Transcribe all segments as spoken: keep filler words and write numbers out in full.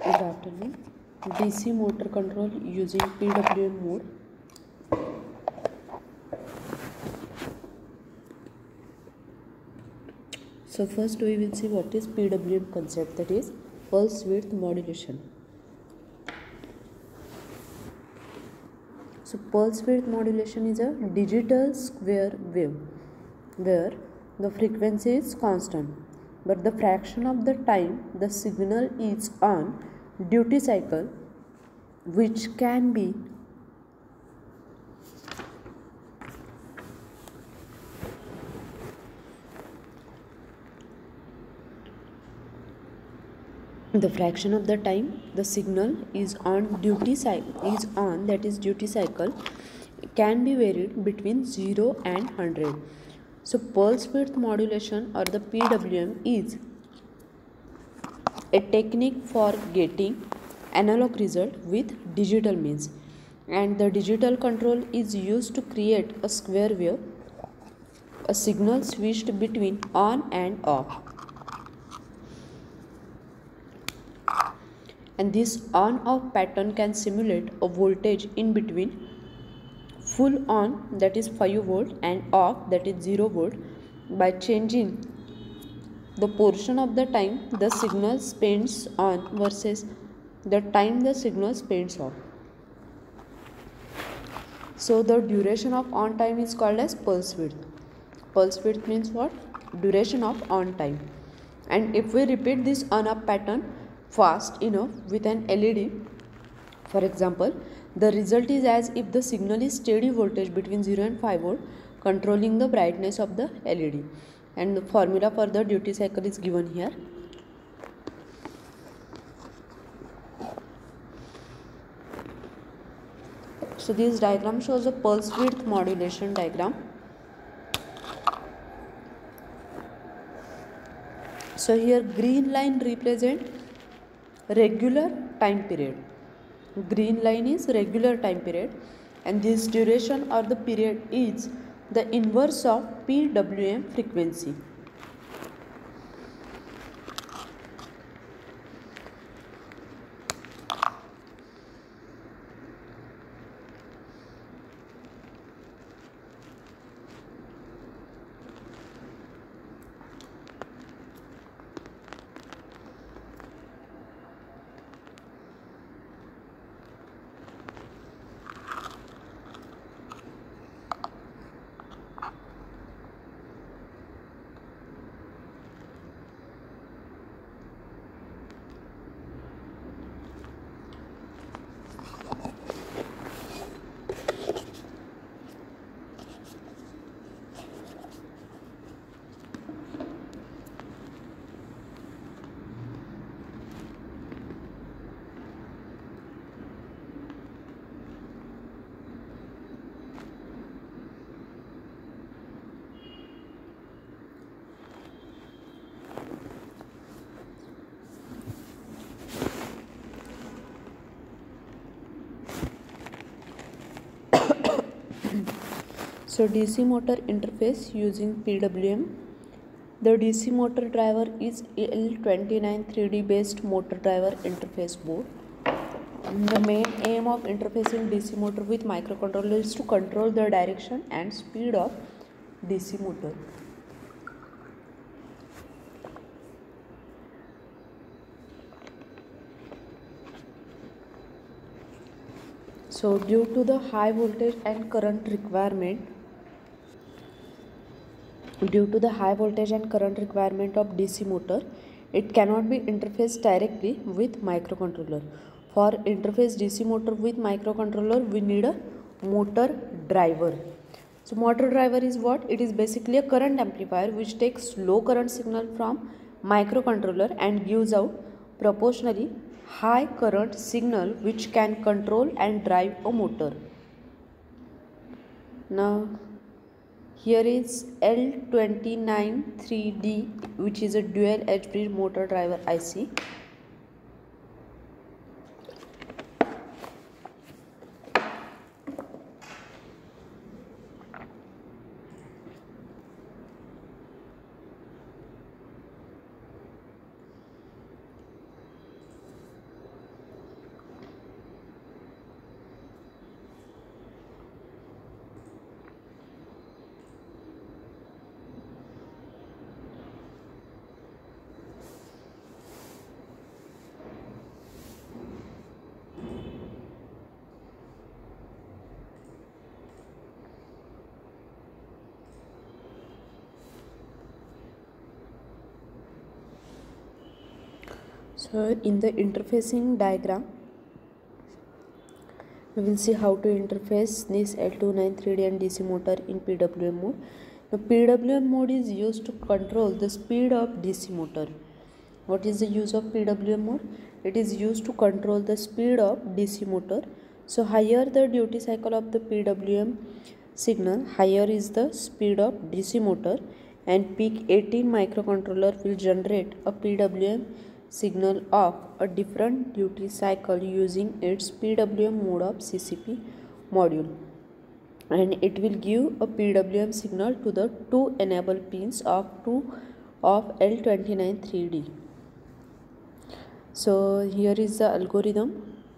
Good afternoon. D C motor control using P W M mode. So first we will see what is P W M concept, that is pulse width modulation. So pulse width modulation is a digital square wave where the frequency is constant but the fraction of the time the signal is on duty cycle, which can be the fraction of the time the signal is on duty cycle is on that is duty cycle can be varied between zero and one hundred. So pulse width modulation or the P W M is a technique for getting analog result with digital means, and the digital control is used to create a square wave, a signal switched between on and off. And this on off pattern can simulate a voltage in between full on, that is five volt, and off, that is zero volt, by changing the portion of the time the signal spends on versus the time the signal spends off. So the duration of on time is called as pulse width. Pulse width means what? Duration of on time. And if we repeat this on off pattern fast enough with an L E D, for example, the result is as if the signal is steady voltage between zero and five volt, controlling the brightness of the L E D. And the formula for the duty cycle is given here. So this diagram shows a pulse width modulation diagram. So here green line represent regular time period. Green line is regular time period, and this duration or the period is the inverse of P W M frequency. So D C motor interface using P W M. The D C motor driver is L twenty-nine three D based motor driver interface board. The main aim of interfacing D C motor with microcontroller is to control the direction and speed of D C motor. So due to the high voltage and current requirement, due to the high voltage and current requirement of D C motor, it cannot be interfaced directly with microcontroller. For interface D C motor with microcontroller, we need a motor driver. So motor driver is what? It is basically a current amplifier which takes low current signal from microcontroller and gives out proportionally high current signal which can control and drive a motor. Now here is L twenty-nine three D, which is a dual edge bridge motor driver I C. So in the interfacing diagram, we will see how to interface this L two ninety-three D and D C motor in P W M mode. Now P W M mode is used to control the speed of D C motor. What is the use of P W M mode? It is used to control the speed of D C motor. So higher the duty cycle of the P W M signal, higher is the speed of D C motor, and peak eighteen microcontroller will generate a P W M signal of a different duty cycle using its P W M mode of C C P module, and it will give a P W M signal to the two enable pins of two of L two ninety-three D. So here is the algorithm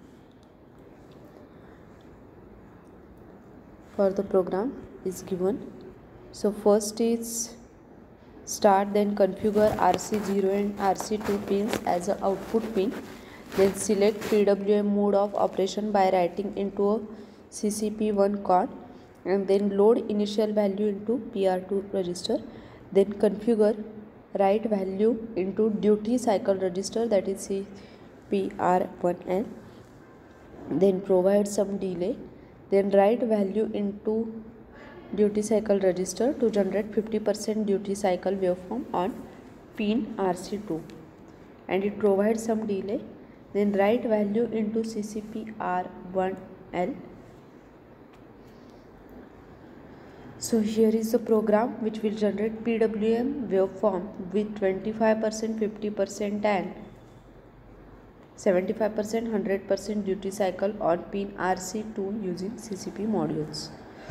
for the program is given. So first is start, then configure R C zero and R C two pins as an output pin, then select P W M mode of operation by writing into a C C P one card, and then load initial value into P R two register, then configure write value into duty cycle register, that is C P R one L, then provide some delay, then write value into duty cycle register to generate fifty percent duty cycle waveform on pin R C two, and it provides some delay, then write value into C C P R one L. So here is the program which will generate P W M waveform with twenty-five percent, fifty percent and seventy-five percent, one hundred percent duty cycle on pin R C two using C C P modules.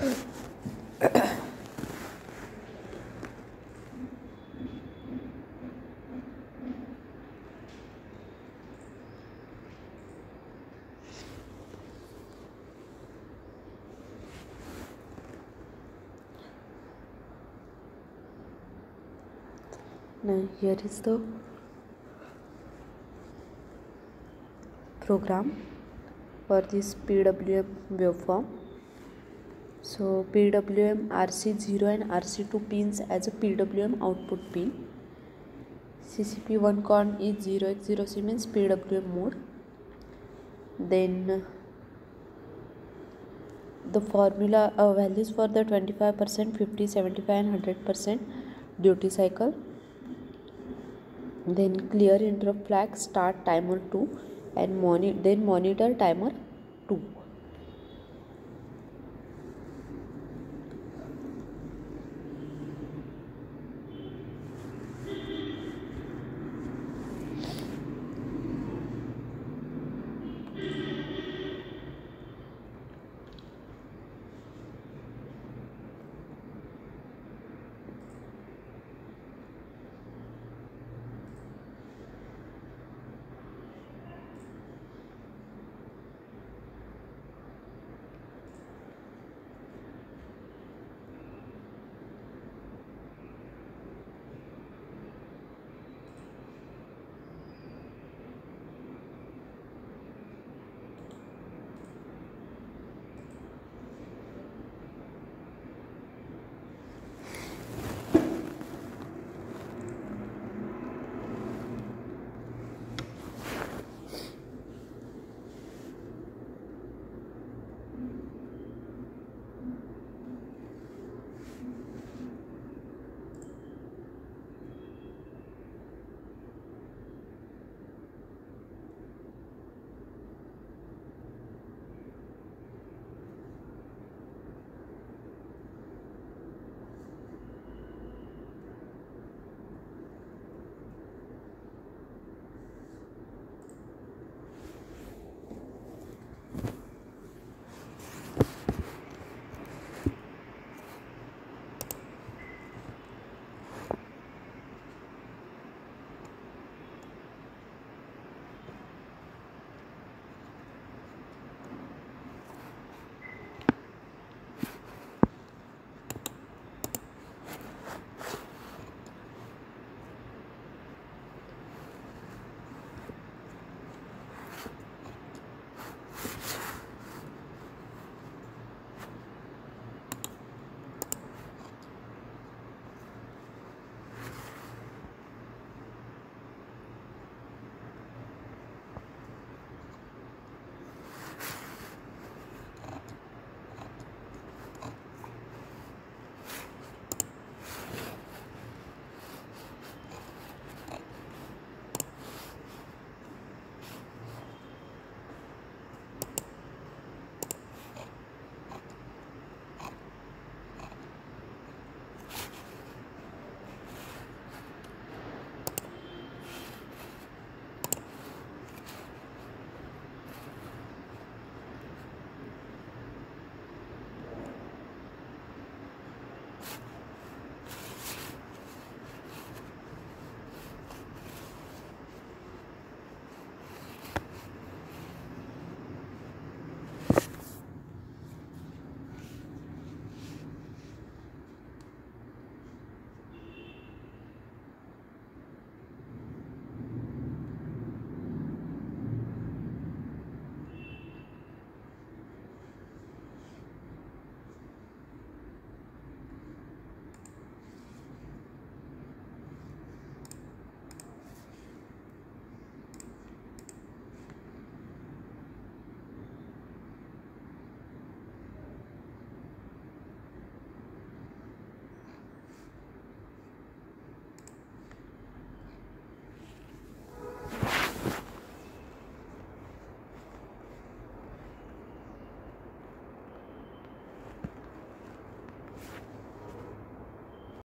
Now here is the program for this P W M waveform. So P W M R C zero and R C two pins as a P W M output pin. C C P one con is zero x zero C means P W M mode. Then the formula uh, values for the twenty-five percent, fifty, seventy-five and one hundred percent duty cycle. Then clear interrupt flag, start timer two, and moni then monitor timer two.